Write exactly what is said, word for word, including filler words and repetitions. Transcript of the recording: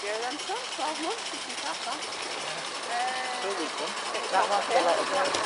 year then, so twelve months, you can have that. Um, Two weeks, then. it's That not must be a fair. little bit.